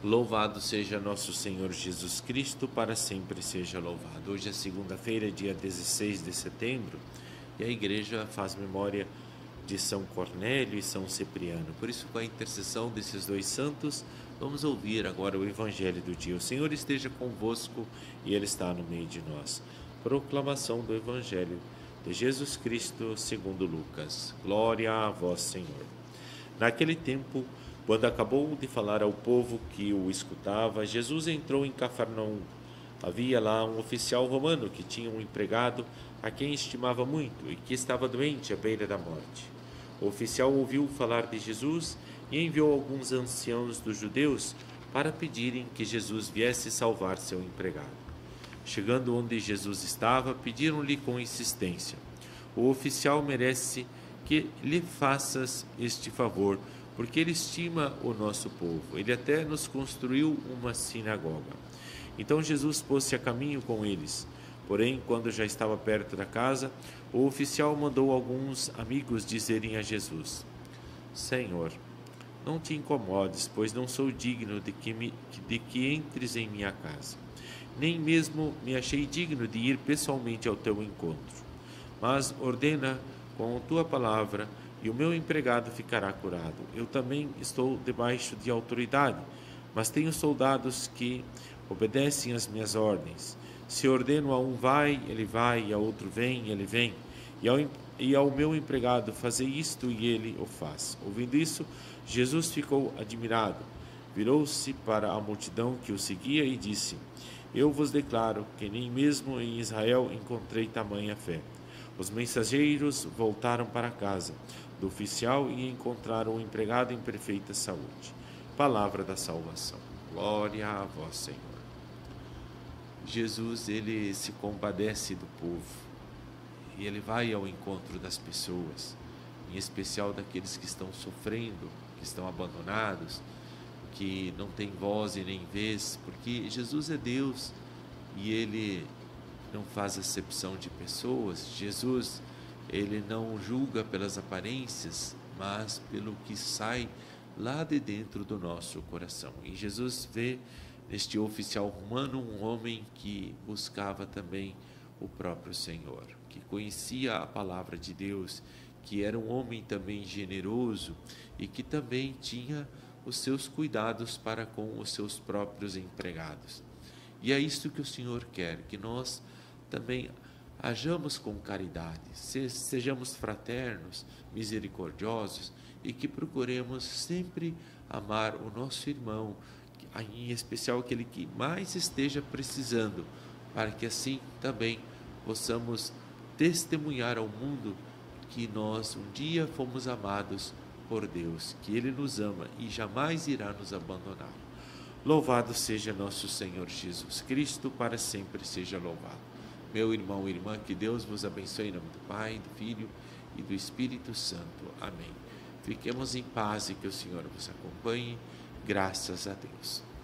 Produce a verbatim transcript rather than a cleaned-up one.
Louvado seja nosso Senhor Jesus Cristo, para sempre seja louvado. Hoje é segunda-feira, dia dezesseis de setembro, e a igreja faz memória de São Cornélio e São Cipriano. Por isso, com a intercessão desses dois santos, vamos ouvir agora o Evangelho do dia. O Senhor esteja convosco e Ele está no meio de nós. Proclamação do Evangelho de Jesus Cristo segundo Lucas. Glória a vós, Senhor. Naquele tempo, quando acabou de falar ao povo que o escutava, Jesus entrou em Cafarnaum. Havia lá um oficial romano que tinha um empregado a quem estimava muito e que estava doente à beira da morte. O oficial ouviu falar de Jesus e enviou alguns anciãos dos judeus para pedirem que Jesus viesse salvar seu empregado. Chegando onde Jesus estava, pediram-lhe com insistência: o oficial merece que lhe faças este favor, porque ele estima o nosso povo. Ele até nos construiu uma sinagoga. Então Jesus pôs-se a caminho com eles. Porém, quando já estava perto da casa, o oficial mandou alguns amigos dizerem a Jesus: Senhor, não te incomodes, pois não sou digno de que, me, de que entres em minha casa. Nem mesmo me achei digno de ir pessoalmente ao teu encontro. Mas ordena com a tua palavra, e o meu empregado ficará curado. Eu também estou debaixo de autoridade, mas tenho soldados que obedecem às minhas ordens. Se ordeno a um vai, ele vai, e a outro vem, ele vem. E ao, e ao meu empregado fazer isto, e ele o faz. Ouvindo isso, Jesus ficou admirado. Virou-se para a multidão que o seguia e disse: Eu vos declaro que nem mesmo em Israel encontrei tamanha fé. Os mensageiros voltaram para casa do oficial e encontraram o empregado em perfeita saúde. Palavra da salvação. Glória a vós, Senhor. Jesus, ele se compadece do povo e ele vai ao encontro das pessoas, em especial daqueles que estão sofrendo, que estão abandonados, que não têm voz e nem vez, porque Jesus é Deus e ele não faz acepção de pessoas. Jesus, ele não julga pelas aparências, mas pelo que sai lá de dentro do nosso coração. E Jesus vê neste oficial romano um homem que buscava também o próprio Senhor, que conhecia a palavra de Deus, que era um homem também generoso e que também tinha os seus cuidados para com os seus próprios empregados. E é isso que o Senhor quer, que nós também hajamos com caridade, sejamos fraternos, misericordiosos e que procuremos sempre amar o nosso irmão, em especial aquele que mais esteja precisando, para que assim também possamos testemunhar ao mundo que nós um dia fomos amados por Deus, que Ele nos ama e jamais irá nos abandonar. Louvado seja nosso Senhor Jesus Cristo, para sempre seja louvado. Meu irmão e irmã, que Deus vos abençoe em nome do Pai, do Filho e do Espírito Santo. Amém. Fiquemos em paz e que o Senhor vos acompanhe. Graças a Deus.